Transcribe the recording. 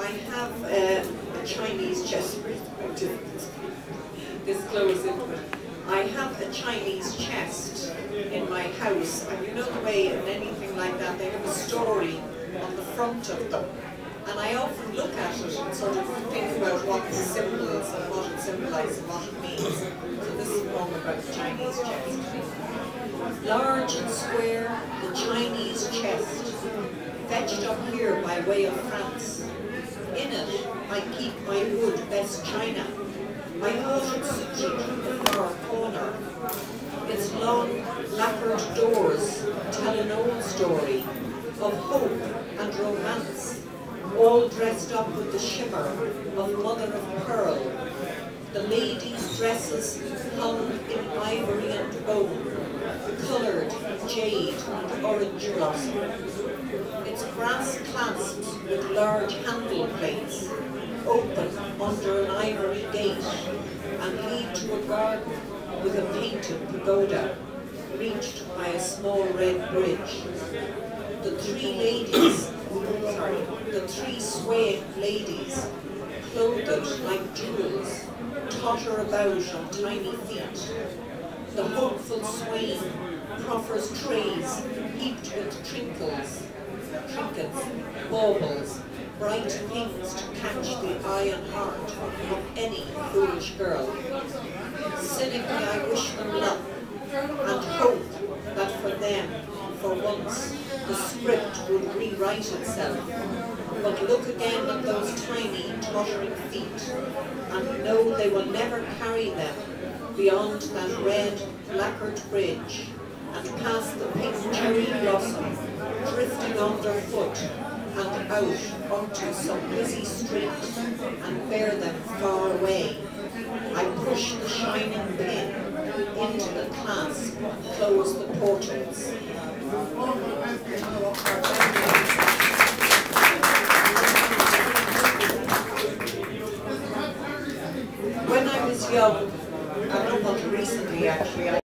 have a Chinese chest. Disclose it. I have a Chinese chest in my house, and you know the way in anything like that they have a story on the front of them. And I often look at it and sort of think about what the symbol is and what it symbolises and what it means. So this is a poem about the Chinese chest. Large and square, the Chinese chest, fetched up here by way of France. In it, I keep my good best china. I hold it sutured in the far corner. Its long, lacquered doors tell an old story of hope and romance, all dressed up with the shimmer of mother of pearl. The ladies' dresses hung in ivory and bone, coloured jade and orange blossom. Its brass clasps with large handle plates open under an ivory gate and lead to a garden with a painted pagoda reached by a small red bridge. The three swaying ladies, clothed like jewels, totter about on tiny feet. The hopeful swain proffers trays heaped with trinkets, baubles, bright things to catch the eye and heart of any foolish girl. Cynically I wish them luck, and hope that for them, for once, the script would rewrite itself. But look again at those tiny, tottering feet, and know they will never carry them beyond that red, lacquered bridge, and past the pink cherry blossom, drifting underfoot, and out onto some busy street, and bear them far away. I push the shining pin into the clasp, close the portals. When I was young, I don't know, recently actually,